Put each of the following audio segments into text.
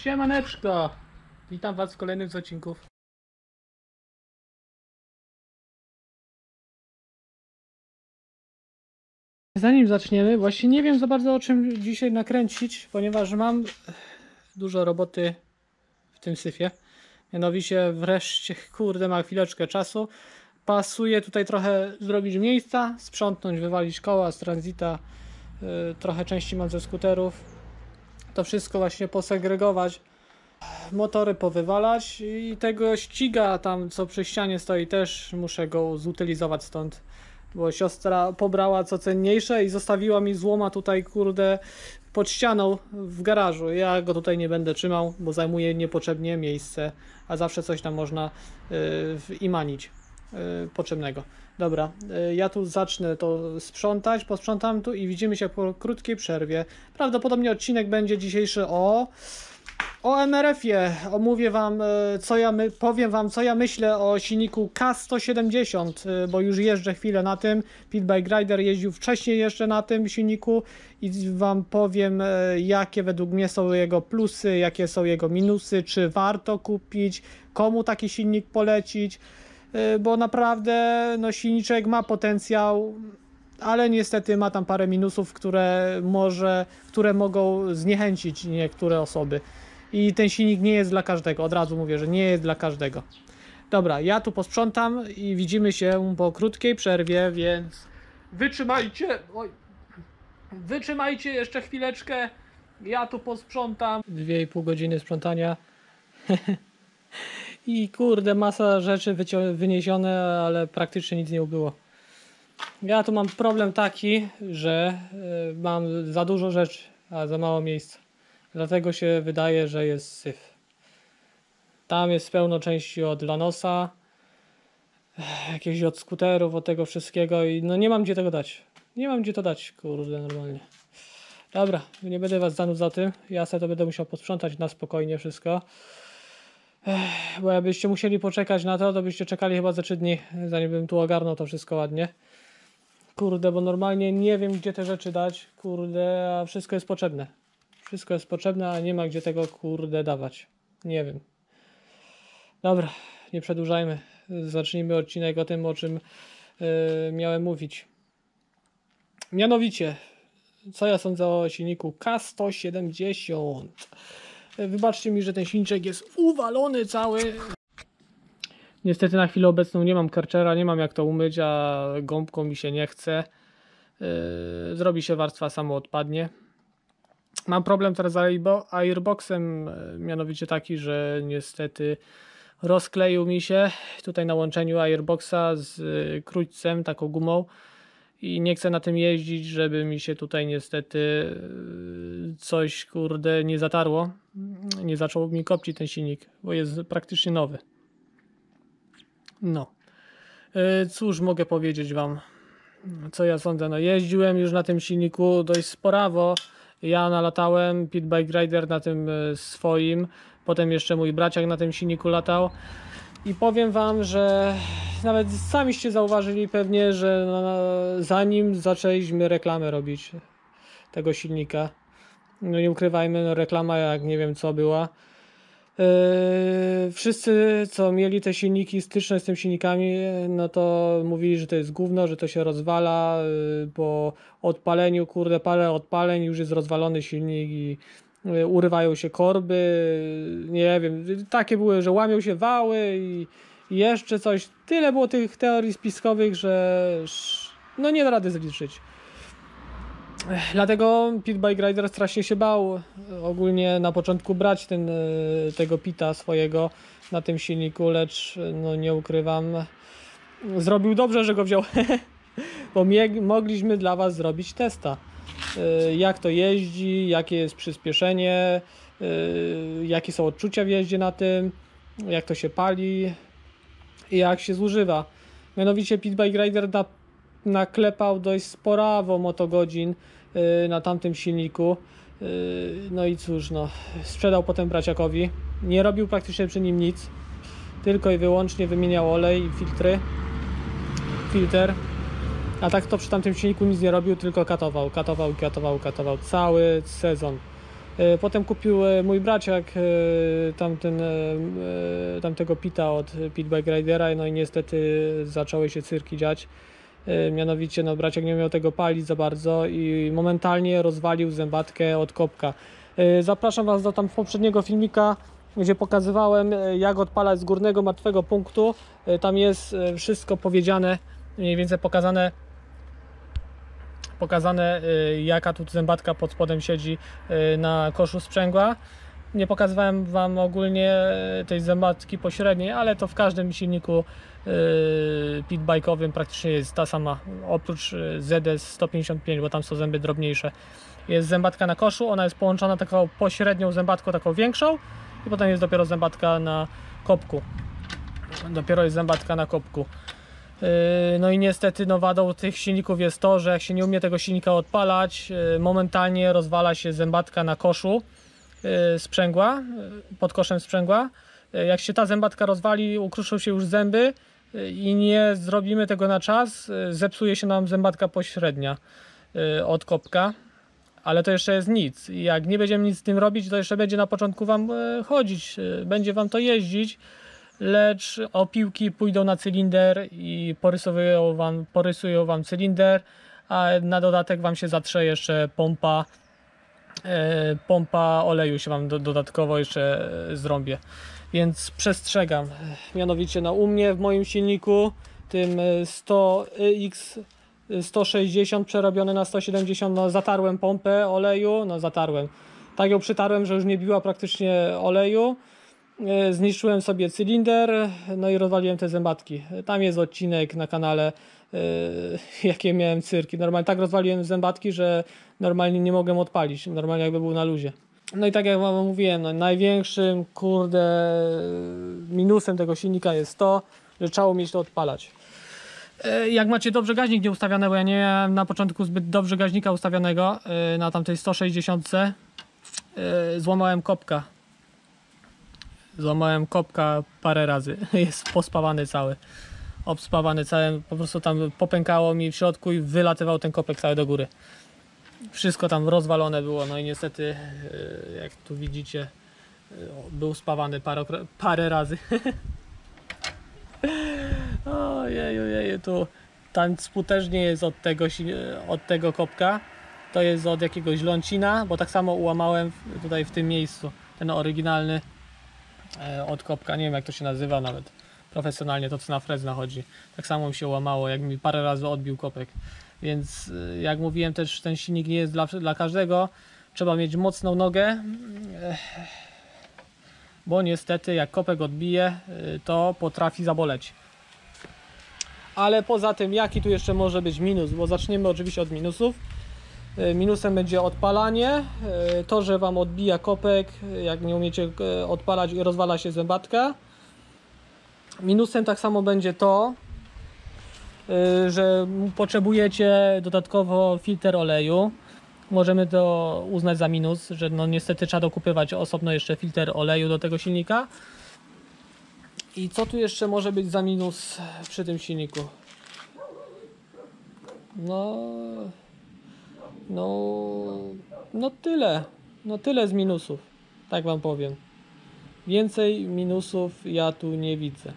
Siemaneczko! Witam was w kolejnym z odcinków. Zanim zaczniemy, właśnie nie wiem za bardzo o czym dzisiaj nakręcić, ponieważ mam dużo roboty w tym syfie. Mianowicie wreszcie, kurde, ma chwileczkę czasu. Pasuje tutaj trochę zrobić miejsca, sprzątnąć, wywalić koła z tranzyta, trochę części mam ze skuterów. To wszystko właśnie posegregować, motory powywalać i tego ściga tam co przy ścianie stoi też muszę go zutylizować stąd, bo siostra pobrała co cenniejsze i zostawiła mi złoma tutaj, kurde, pod ścianą w garażu. Ja go tutaj nie będę trzymał, bo zajmuje niepotrzebnie miejsce, a zawsze coś tam można imanić potrzebnego. Dobra, ja tu zacznę to sprzątać, posprzątam tu i widzimy się po krótkiej przerwie. Prawdopodobnie odcinek będzie dzisiejszy o MRF-ie. Omówię wam, powiem wam, co ja myślę o silniku K170, bo już jeżdżę chwilę na tym. Pit Bike Rider jeździł wcześniej jeszcze na tym silniku i wam powiem, jakie według mnie są jego plusy, jakie są jego minusy, czy warto kupić, komu taki silnik polecić, bo naprawdę no, silniczek ma potencjał, ale niestety ma tam parę minusów, które mogą zniechęcić niektóre osoby. I ten silnik nie jest dla każdego, od razu mówię, że nie jest dla każdego. Dobra, ja tu posprzątam i widzimy się po krótkiej przerwie, więc wytrzymajcie, wytrzymajcie jeszcze chwileczkę, ja tu posprzątam. 2,5 godziny sprzątania. I kurde, masa rzeczy wyniesione, ale praktycznie nic nie ubyło. Ja tu mam problem taki, że mam za dużo rzeczy, a za mało miejsca. Dlatego się wydaje, że jest syf. Tam jest pełno części od Lanosa, jakieś od skuterów, od tego wszystkiego i no nie mam gdzie tego dać. Nie mam gdzie to dać, kurde, normalnie. Dobra, nie będę was zanudzał tym. Ja sobie to będę musiał posprzątać na spokojnie wszystko. Bo jakbyście musieli poczekać na to, to byście czekali chyba za 3 dni, zanim bym tu ogarnął to wszystko ładnie. Kurde, bo normalnie nie wiem gdzie te rzeczy dać, kurde, a wszystko jest potrzebne. Wszystko jest potrzebne, a nie ma gdzie tego, kurde, dawać. Nie wiem. Dobra, nie przedłużajmy. Zacznijmy odcinek o tym, o czym miałem mówić. Mianowicie, co ja sądzę o silniku K170. Wybaczcie mi, że ten silniczek jest uwalony cały. Niestety na chwilę obecną nie mam karczera, nie mam jak to umyć, a gąbką mi się nie chce. Zrobi się warstwa, samo odpadnie. Mam problem teraz z airboxem, mianowicie taki, że niestety rozkleił mi się tutaj na łączeniu airboxa z krójcem, taką gumą i nie chcę na tym jeździć, żeby mi się tutaj niestety coś, kurde, nie zatarło, nie zaczął mi kopcić ten silnik, bo jest praktycznie nowy. No, cóż mogę powiedzieć wam, co ja sądzę. No, jeździłem już na tym silniku dość sporawo. Ja nalatałem, Pit Bike Rider na tym swoim, potem jeszcze mój braciak na tym silniku latał i powiem wam, że nawet samiście zauważyli pewnie, że zanim zaczęliśmy reklamę robić tego silnika, no nie ukrywajmy, no reklama jak nie wiem co była. Wszyscy co mieli te silniki, styczność z tym silnikami, no to mówili, że to jest gówno, że to się rozwala po odpaleniu, kurde, parę odpaleń już jest rozwalony silnik i urywają się korby, nie wiem, takie były, że łamią się wały i jeszcze coś, tyle było tych teorii spiskowych, że no nie da rady zliczyć. Dlatego Pit Bike Rider strasznie się bał ogólnie na początku brać tego pita swojego na tym silniku, lecz no nie ukrywam, zrobił dobrze, że go wziął, bo mogliśmy dla was zrobić testa, jak to jeździ, jakie jest przyspieszenie, jakie są odczucia w jeździe na tym, jak to się pali i jak się zużywa. Mianowicie Pit Bike Rider naklepał dość sporawo motogodzin na tamtym silniku. No i cóż, no, sprzedał potem braciakowi. Nie robił praktycznie przy nim nic. Tylko i wyłącznie wymieniał olej i filtr. A tak to przy tamtym silniku nic nie robił, tylko katował cały sezon. Potem kupił mój braciak tamtego pita od Pit Bike Ridera, no i niestety zaczęły się cyrki dziać. Mianowicie no, braciak nie miał tego palić za bardzo i momentalnie rozwalił zębatkę od kopka. Zapraszam Was do tam poprzedniego filmika, gdzie pokazywałem, jak odpalać z górnego martwego punktu. Tam jest wszystko powiedziane, mniej więcej pokazane jaka tu zębatka pod spodem siedzi na koszu sprzęgła. Nie pokazywałem Wam ogólnie tej zębatki pośredniej, ale to w każdym silniku pitbike'owym praktycznie jest ta sama, oprócz ZS 155, bo tam są zęby drobniejsze. Jest zębatka na koszu, ona jest połączona taką pośrednią zębatką, taką większą, i potem jest dopiero zębatka na kopku. No i niestety no, wadą tych silników jest to, że jak się nie umie tego silnika odpalać, momentalnie rozwala się zębatka na koszu sprzęgła, pod koszem sprzęgła. Jak się ta zębatka rozwali, ukruszą się już zęby i nie zrobimy tego na czas, zepsuje się nam zębatka pośrednia od kopka. Ale to jeszcze jest nic. Jak nie będziemy nic z tym robić, to jeszcze będzie na początku Wam chodzić, będzie Wam to jeździć, lecz opiłki pójdą na cylinder i porysują Wam cylinder, a na dodatek Wam się zatrze jeszcze pompa oleju się Wam dodatkowo jeszcze zrąbie. Więc przestrzegam. Mianowicie no, u mnie w moim silniku, tym 160 przerobiony na 170, no zatarłem pompę oleju, tak ją przytarłem, że już nie biła praktycznie oleju, zniszczyłem sobie cylinder, no i rozwaliłem te zębatki. Tam jest odcinek na kanale, jakie miałem cyrki. Normalnie tak rozwaliłem zębatki, że normalnie nie mogłem odpalić, normalnie jakby był na luzie. No i tak jak Wam mówiłem, no, największym minusem tego silnika jest to, że trzeba umieć to odpalać. Jak macie dobrze gaźnik nie ustawiony, bo ja nie miałem na początku zbyt dobrze gaźnika ustawionego na tamtej 160, złamałem kopka parę razy. Jest pospawany cały, obspawany cały, po prostu tam popękało mi w środku i wylatywał ten kopek cały do góry. Wszystko tam rozwalone było, no i niestety, jak tu widzicie, był spawany parę razy. Ojeju, tu tam spód nie jest od tego kopka, to jest od jakiegoś lącina, bo tak samo ułamałem tutaj w tym miejscu, ten oryginalny od kopka, nie wiem jak to się nazywa nawet profesjonalnie, to co na frezna chodzi, tak samo mi się łamało, jak mi parę razy odbił kopek, więc jak mówiłem też, ten silnik nie jest dla każdego, trzeba mieć mocną nogę, bo niestety jak kopek odbije, to potrafi zaboleć. Ale poza tym, jaki tu jeszcze może być minus, bo zaczniemy oczywiście od minusów. Minusem będzie odpalanie, to, że Wam odbija kopek, jak nie umiecie odpalać i rozwala się zębatka. Minusem tak samo będzie to, że potrzebujecie dodatkowo filtr oleju. Możemy to uznać za minus, że no niestety trzeba dokupywać osobno jeszcze filtr oleju do tego silnika. I co tu jeszcze może być za minus przy tym silniku? No tyle z minusów, tak Wam powiem. Więcej minusów ja tu nie widzę.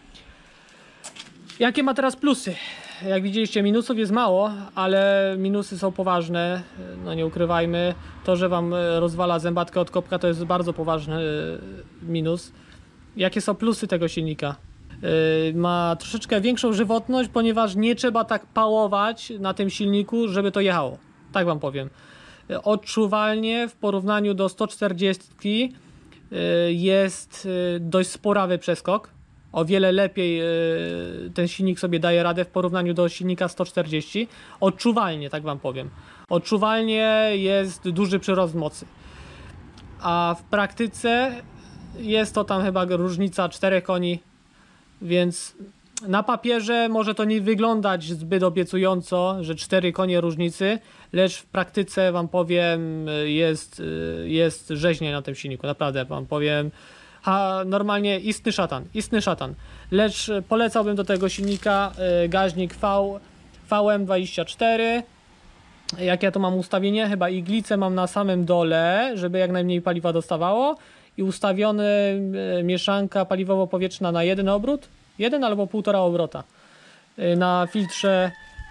Jakie ma teraz plusy? Jak widzieliście, minusów jest mało, ale minusy są poważne, no nie ukrywajmy. To, że Wam rozwala zębatkę od kopka, to jest bardzo poważny minus. Jakie są plusy tego silnika? Ma troszeczkę większą żywotność, ponieważ nie trzeba tak pałować na tym silniku, żeby to jechało. Tak Wam powiem. Odczuwalnie w porównaniu do 140 jest dość sporawy przeskok. O wiele lepiej ten silnik sobie daje radę w porównaniu do silnika 140. Odczuwalnie, tak Wam powiem. Odczuwalnie jest duży przyrost mocy. A w praktyce jest to tam chyba różnica 4 koni, więc na papierze może to nie wyglądać zbyt obiecująco, że 4 konie różnicy, lecz w praktyce Wam powiem, jest rzeźnia na tym silniku, naprawdę Wam powiem, normalnie istny szatan, lecz polecałbym do tego silnika gaźnik VM24, Jak ja to mam ustawienie? Chyba iglicę mam na samym dole, żeby jak najmniej paliwa dostawało i ustawiony mieszanka paliwowo-powietrzna na jeden obrót, jeden albo 1,5 obrota. Na filtrze,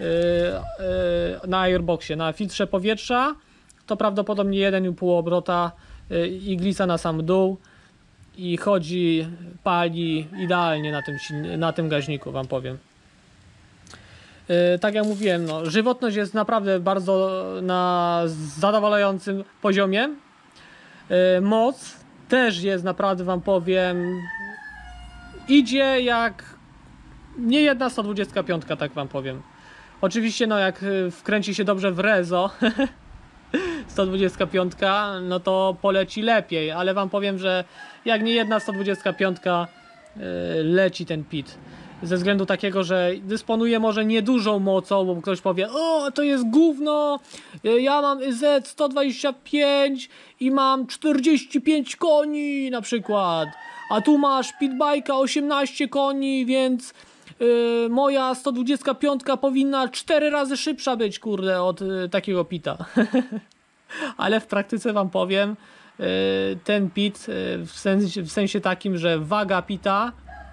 na airboxie, na filtrze powietrza to prawdopodobnie 1,5 obrota, iglica na sam dół i chodzi, pali idealnie na tym gaźniku, wam powiem. Tak jak mówiłem, no, żywotność jest naprawdę bardzo na zadowalającym poziomie. Moc też jest naprawdę, wam powiem, idzie jak nie jedna 125, tak wam powiem. Oczywiście, no jak wkręci się dobrze w rezo 125, no to poleci lepiej, ale wam powiem, że jak nie jedna 125 leci ten PIT. Ze względu takiego, że dysponuje może niedużą mocą, bo ktoś powie, o to jest gówno, ja mam Z125 i mam 45 koni na przykład, a tu masz pitbike'a 18 koni, więc moja 125 powinna 4 razy szybsza być, kurde, od takiego pita. Ale w praktyce wam powiem, ten pit w sensie takim, że waga pita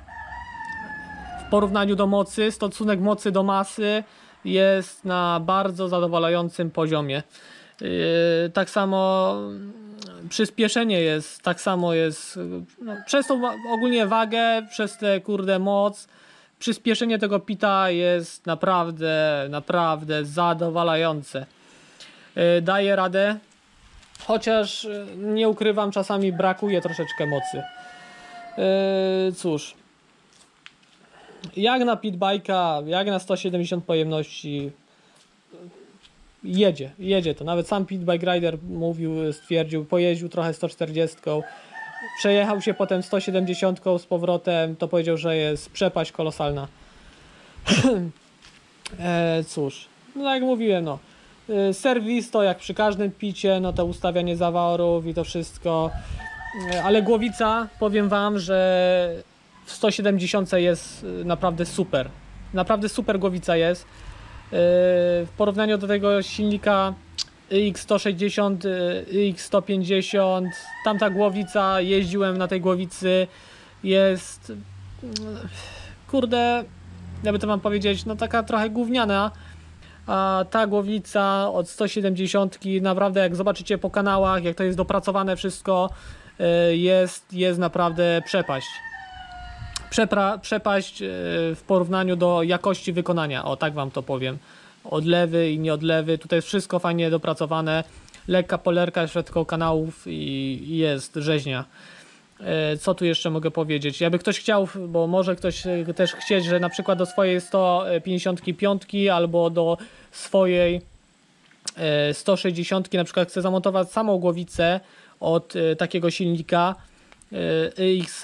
w porównaniu do mocy, stosunek mocy do masy jest na bardzo zadowalającym poziomie. Tak samo przyspieszenie jest, tak samo jest, no, przez tą ogólnie wagę, przez tę kurde moc, przyspieszenie tego pita jest naprawdę zadowalające. Daje radę, chociaż nie ukrywam, czasami brakuje troszeczkę mocy. Cóż, jak na pitbike'a, jak na 170 pojemności, jedzie to. Nawet sam Pitbike Rider stwierdził, pojeździł trochę 140, przejechał się potem 170 z powrotem, to powiedział, że jest przepaść kolosalna. Cóż, no jak mówiłem, no. Serwis to jak przy każdym picie, no to ustawianie zaworów i to wszystko, ale głowica, powiem wam, że w 170 jest naprawdę super głowica jest. W porównaniu do tego silnika X160, X150, tamta głowica, jeździłem na tej głowicy, jest, kurde, jakby to wam powiedzieć, no taka trochę gówniana, a ta głowica od 170 naprawdę, jak zobaczycie po kanałach, jak to jest dopracowane wszystko, jest naprawdę przepaść. Przepaść w porównaniu do jakości wykonania, o tak wam to powiem. Odlewy i nieodlewy, tutaj jest wszystko fajnie dopracowane, lekka polerka w środku kanałów i jest rzeźnia. Co tu jeszcze mogę powiedzieć? Jakby ktoś chciał, bo może ktoś też chcieć, że na przykład do swojej 155 albo do swojej 160 na przykład chce zamontować samą głowicę od takiego silnika X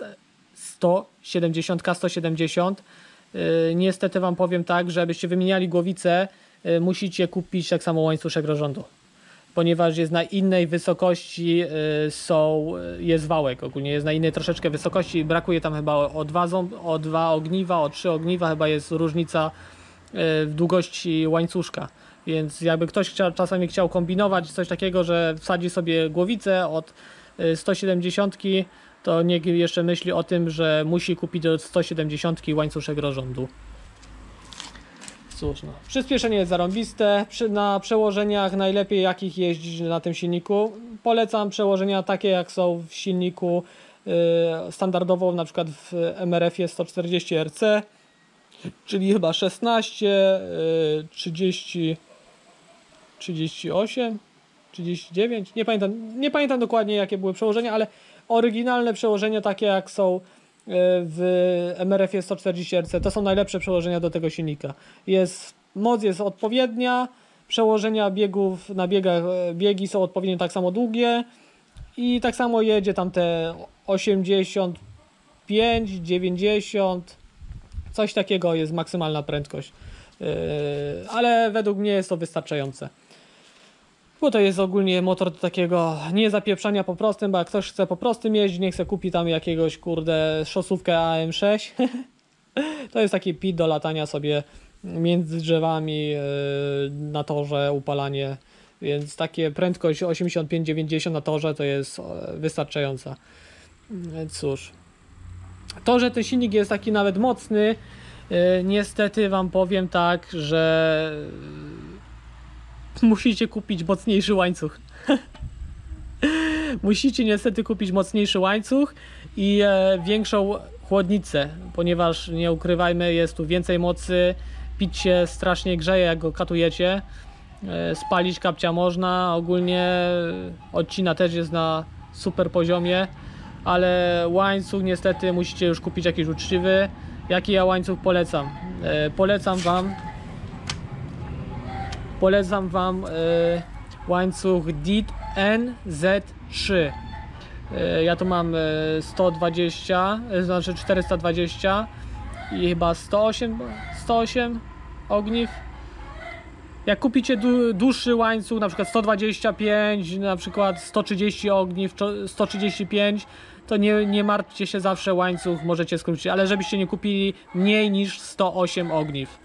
170. Niestety wam powiem tak, że abyście wymieniali głowicę, musicie kupić tak samo łańcuszek rozrządu, ponieważ jest na innej wysokości, jest wałek, ogólnie jest na innej troszeczkę wysokości, brakuje tam chyba o 2 ogniwa, o 3 ogniwa chyba jest różnica w długości łańcuszka, więc jakby ktoś czasami chciał kombinować coś takiego, że wsadzi sobie głowicę od 170, to niech jeszcze myśli o tym, że musi kupić do 170 łańcuszek rozrządu. Cóż, no. Przyspieszenie jest zarąbiste. Na przełożeniach najlepiej jakich jeździć na tym silniku. Polecam przełożenia takie jak są w silniku standardowo, na przykład w MRF-ie 140 RC, czyli chyba 16, 30, 38, 39, nie pamiętam dokładnie jakie były przełożenia, ale oryginalne przełożenia takie jak są w MRF-ie 140 RC to są najlepsze przełożenia do tego silnika. Moc jest odpowiednia, przełożenia biegów na biegi są odpowiednio tak samo długie i tak samo jedzie tam te 85, 90, coś takiego jest maksymalna prędkość, ale według mnie jest to wystarczające. Bo to jest ogólnie motor do takiego nie zapieprzania po prostym, bo jak ktoś chce po prostym jeździć, nie chce kupić tam jakiegoś kurde szosówkę AM6. To jest taki pit do latania sobie między drzewami, na torze upalanie, więc takie prędkość 85-90 na torze to jest wystarczająca. Cóż, to, że ten silnik jest taki nawet mocny, niestety wam powiem tak, że musicie kupić mocniejszy łańcuch. Musicie niestety kupić mocniejszy łańcuch i większą chłodnicę, ponieważ nie ukrywajmy, jest tu więcej mocy, pić się strasznie grzeje, jak go katujecie. Spalić kapcia można, ogólnie odcina też jest na super poziomie, ale łańcuch niestety musicie już kupić jakiś uczciwy. Jaki ja łańcuch polecam? Polecam wam łańcuch DIT NZ3. Ja tu mam 120, znaczy 420 i chyba 108 ogniw. Jak kupicie dłuższy łańcuch, na przykład 125, na przykład 130 ogniw, 135, to nie martwcie się, zawsze łańcuch możecie skrócić, ale żebyście nie kupili mniej niż 108 ogniw.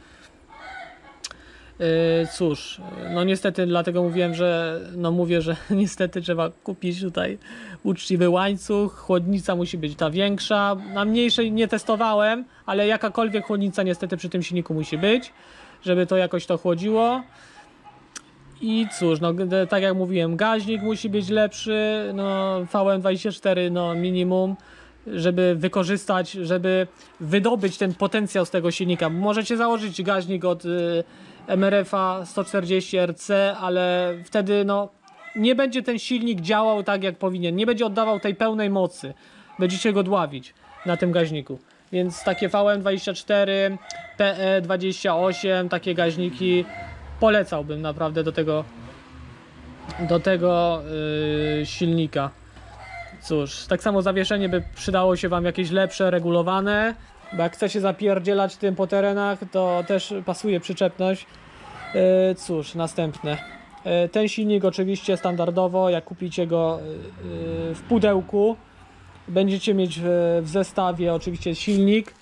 Cóż, no niestety dlatego mówiłem, że mówię, że niestety trzeba kupić tutaj uczciwy łańcuch, chłodnica musi być ta większa, na mniejszej nie testowałem, ale jakakolwiek chłodnica niestety przy tym silniku musi być, żeby to jakoś to chłodziło. I cóż, no tak jak mówiłem, gaźnik musi być lepszy, no VM24 no minimum, żeby wykorzystać, żeby wydobyć ten potencjał z tego silnika. Możecie założyć gaźnik od MRF-a 140 RC, ale wtedy no nie będzie ten silnik działał tak jak powinien, nie będzie oddawał tej pełnej mocy, będziecie go dławić na tym gaźniku. Więc takie VM24, PE28, takie gaźniki polecałbym naprawdę do tego silnika. Cóż, tak samo zawieszenie by przydało się wam jakieś lepsze, regulowane, bo jak chce się zapierdzielać tym po terenach, to też pasuje przyczepność. Cóż, następne. Ten silnik oczywiście standardowo, jak kupicie go w pudełku, będziecie mieć w zestawie oczywiście silnik,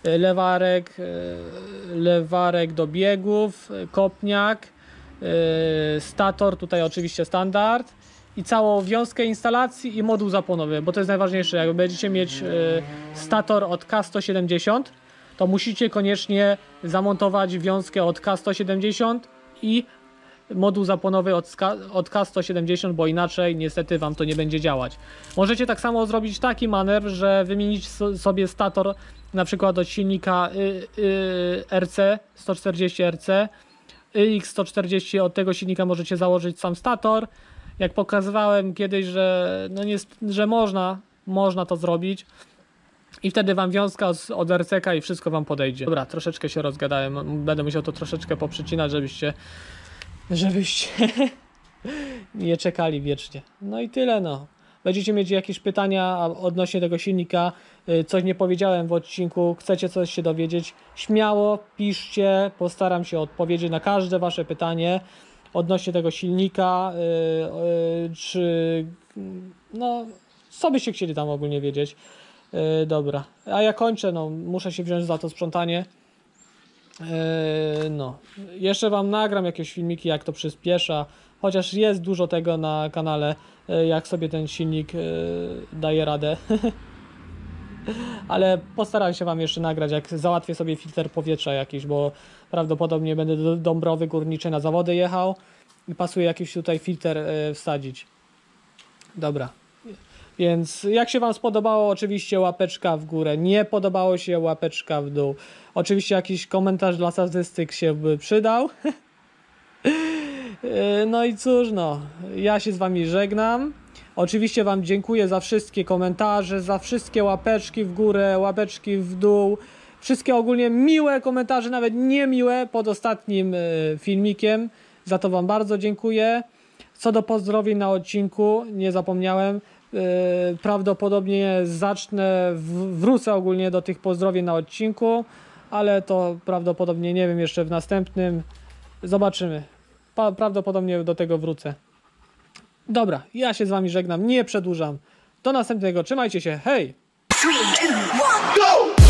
lewarek do biegów, kopniak, stator, tutaj oczywiście standard i całą wiązkę instalacji i moduł zapłonowy, bo to jest najważniejsze. Jak będziecie mieć stator od K170, to musicie koniecznie zamontować wiązkę od K170 i moduł zapłonowy od K170, bo inaczej niestety wam to nie będzie działać. Możecie tak samo zrobić taki manewr, że wymienić sobie stator na przykład od silnika RC 140 RC, X140, od tego silnika możecie założyć sam stator. Jak pokazywałem kiedyś, że że można to zrobić i wtedy wam wiązka od RCK i wszystko wam podejdzie. Dobra, troszeczkę się rozgadałem, będę musiał to troszeczkę poprzycinać, żebyście nie czekali wiecznie. No i tyle, no. Będziecie mieć jakieś pytania odnośnie tego silnika, coś nie powiedziałem w odcinku, chcecie coś się dowiedzieć, śmiało piszcie, postaram się odpowiedzieć na każde wasze pytanie odnośnie tego silnika, czy no co byście chcieli tam ogólnie wiedzieć. Dobra, a ja kończę, no muszę się wziąć za to sprzątanie. No, jeszcze wam nagram jakieś filmiki, jak to przyspiesza, chociaż jest dużo tego na kanale, jak sobie ten silnik daje radę. Ale postaram się wam jeszcze nagrać, jak załatwię sobie filtr powietrza jakiś, bo prawdopodobnie będę do Dąbrowy Górniczej na zawody jechał i pasuje jakiś tutaj filtr wsadzić. Dobra. Więc jak się wam spodobało, oczywiście łapeczka w górę, nie podobało się, łapeczka w dół. Oczywiście jakiś komentarz dla statystyk się by przydał. No i cóż, no, ja się z wami żegnam. Oczywiście wam dziękuję za wszystkie komentarze, za wszystkie łapeczki w górę, łapeczki w dół. Wszystkie ogólnie miłe komentarze, nawet niemiłe pod ostatnim filmikiem. Za to wam bardzo dziękuję. Co do pozdrowień na odcinku, nie zapomniałem. Prawdopodobnie wrócę ogólnie do tych pozdrowień na odcinku, ale to prawdopodobnie, nie wiem, jeszcze w następnym. Zobaczymy. Prawdopodobnie do tego wrócę. Dobra, ja się z wami żegnam, nie przedłużam. Do następnego, trzymajcie się, hej! 3, 2, 1, go!